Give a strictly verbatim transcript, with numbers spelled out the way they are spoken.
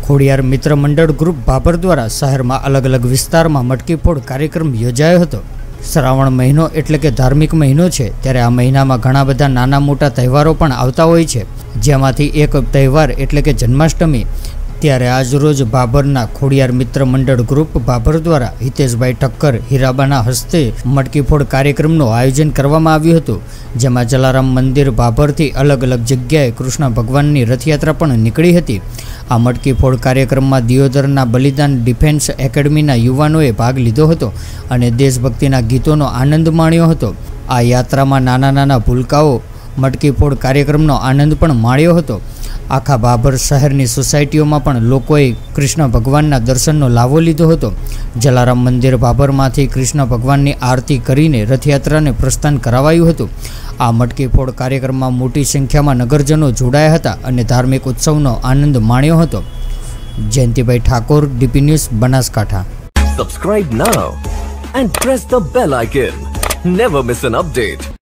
ખોડિયાર મિત્ર મંડળ ગ્રુપ ભાભર દ્વારા શહેરમાં અલગ અલગ વિસ્તારમાં મટકી ફોડ કાર્યક્રમ યોજાયો હતો। શ્રાવણ મહિનો એટલે કે ધાર્મિક મહિનો છે, ત્યારે આ મહિનામાં ઘણા બધા નાના મોટા તહેવારો પણ આવતા હોય છે, જેમાંથી એક તહેવાર એટલે કે જન્માષ્ટમી। ત્યારે આજરોજ ભાભરના ખોડિયાર મિત્ર મંડળ ગ્રુપ ભાભર દ્વારા હિતેશભાઈ ઠક્કર હીરાબાના હસ્તે મટકી ફોડ કાર્યક્રમનું આયોજન કરવામાં આવ્યું હતું, જેમાં જલારામ મંદિર ભાભરથી અલગ અલગ જગ્યાએ કૃષ્ણ ભગવાનની રથયાત્રા પણ નીકળી હતી। આ મટકી ફોડ કાર્યક્રમમાં દિયોદરના બલિદાન ડિફેન્સ એકેડમીના યુવાનોએ ભાગ લીધો હતો અને દેશભક્તિના ગીતોનો આનંદ માણ્યો હતો। આ યાત્રામાં નાના નાના ભૂલકાઓ મટકી ફોડ કાર્યક્રમનો આનંદ પણ માણ્યો હતો। આખા ભાભર શહેરની સોસાયટીઓમાં પણ લોકોએ કૃષ્ણ ભગવાનના દર્શનનો લાભો લીધો હતો। જલારામ મંદિર ભાભરમાંથી કૃષ્ણ ભગવાનની આરતી કરીને રથયાત્રાને પ્રસ્થાન કરાવાયું હતું। આ મટકી ફોડ કાર્યક્રમમાં મોટી સંખ્યામાં નગરજનો જોડાયા હતા અને ધાર્મિક ઉત્સવનો આનંદ માણ્યો હતો। Jayantibhai Thakor, DP news, Banaskantha. Subscribe now and press the bell icon. Never miss an update.